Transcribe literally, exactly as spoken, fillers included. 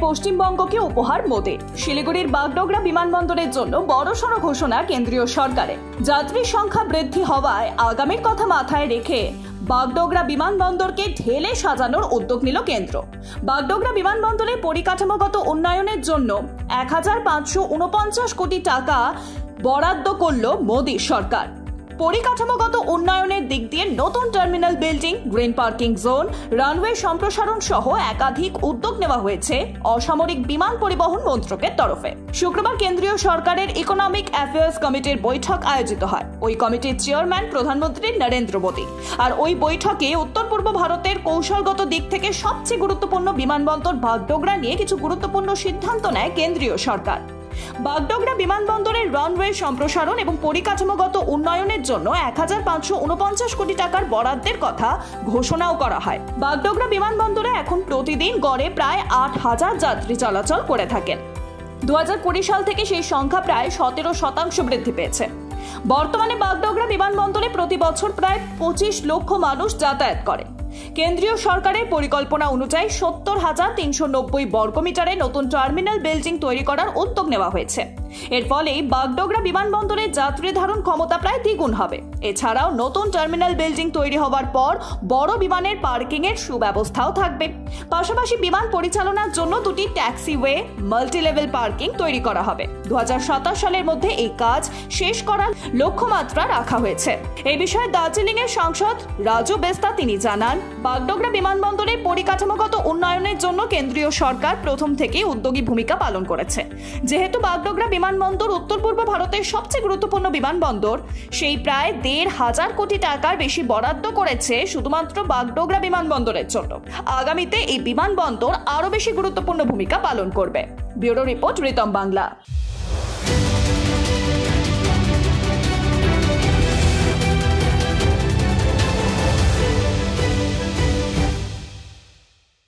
পশ্চিমবঙ্গকে উপহার মোদি। শিলিগুড়ির বাগডোগরা বিমানবন্দরের জন্য বড়সড় ঘোষণা কেন্দ্রীয় সরকারের। যাত্রীর সংখ্যা বৃদ্ধি হওয়ায় আগামীর কথা মাথায় রেখে বাগডোগরা বিমানবন্দরকে ঢেলে সাজানোর উদ্যোগ নিল কেন্দ্র। বাগডোগরা বিমানবন্দরের পরিকাঠামোগত উন্নয়নের জন্য এক হাজার পাঁচশো উনপঞ্চাশ কোটি টাকা বরাদ্দ করল মোদী সরকার। পরিকাঠামোগত উন্নয়নের দিক দিয়ে নতুন terminal building, green parking zone, runway সম্প্রসারণ সহ একাধিক উদ্যোগ নেওয়া হয়েছে অসামরিক বিমান পরিবহন মন্ত্রকের তরফে। শুক্রবার কেন্দ্রীয় সরকারের ইকোনমিক অ্যাফেয়ার্স কমিটির বৈঠক আয়োজিত হয়। ওই কমিটির চেয়ারম্যান প্রধানমন্ত্রী নরেন্দ্র মোদী। আর ওই বৈঠকে উত্তর পূর্ব ভারতের কৌশলগত দিক থেকে সবচেয়ে গুরুত্বপূর্ণ বিমানবন্দর বাগডোগরা নিয়ে কিছু গুরুত্বপূর্ণ সিদ্ধান্ত নেয় কেন্দ্রীয় সরকার। বাগডোগরা বিমানবন্দরের রানওয়ে সম্প্রসারণ এবং পরিকাঠামোগত উন্নয়নের জন্য এক হাজার পাঁচশো উনপঞ্চাশ কোটি টাকার বরাদ্দের কথা ঘোষণাও করা হয়। বাগডোগরা বিমানবন্দরে এখন প্রতিদিন গড়ে প্রায় আট হাজার যাত্রী চলাচল করে থাকেন। দু হাজার কুড়ি সাল থেকে সেই সংখ্যা প্রায় সতেরো শতাংশ বৃদ্ধি পেয়েছে। বর্তমানে বাগডোগরা বিমানবন্দরে প্রতি বছর প্রায় পঁচিশ লক্ষ মানুষ যাতায়াত করে। কেন্দ্রীয় সরকারের পরিকল্পনা অনুযায়ী সত্তর হাজার তিনশো নব্বই বর্গমিটারে নতুন টার্মিনাল বিল্ডিং তৈরি করার উদ্যোগ নেওয়া হয়েছে। এর ফলে বাগডোগরা বিমানবন্দরে যাত্রী ধারণ ক্ষমতা প্রায় দ্বিগুণ হবে। এছাড়াও নতুন টার্মিনাল বিল্ডিং তৈরি হওয়ার পর বড় বিমানের পার্কিং এর সুব্যবস্থাও থাকবে। পাশাপাশি বিমান পরিচালনার জন্য দুটি ট্যাক্সিওয়ে, মাল্টি লেভেল পার্কিং তৈরি করা হবে। দু হাজার সাতাশ সালের মধ্যে এই কাজ শেষ করার লক্ষ্যমাত্রা রাখা হয়েছে। এই বিষয়ে দার্জিলিং এর সাংসদ রাজু বেস্তা তিনি জানান, বাগডোগরা বিমানবন্দরের পরিকাঠামোগত উন্নয়নের জন্য কেন্দ্রীয় সরকার প্রথম থেকেই উদ্যোগী ভূমিকা পালন করেছে। যেহেতু বাগডোগরা বিমানবন্দর উত্তর পূর্ব ভারতের সবচেয়ে গুরুত্বপূর্ণ বিমানবন্দর, সেই প্রায় দেড় হাজার কোটি টাকার বেশি বরাদ্দ করেছে শুধুমাত্র বাগডোগরা বিমানবন্দরের জন্য। আগামীতে এই বিমানবন্দর আরো বেশি গুরুত্বপূর্ণ ভূমিকা পালন করবে। Bureau report, Ritam Bangla.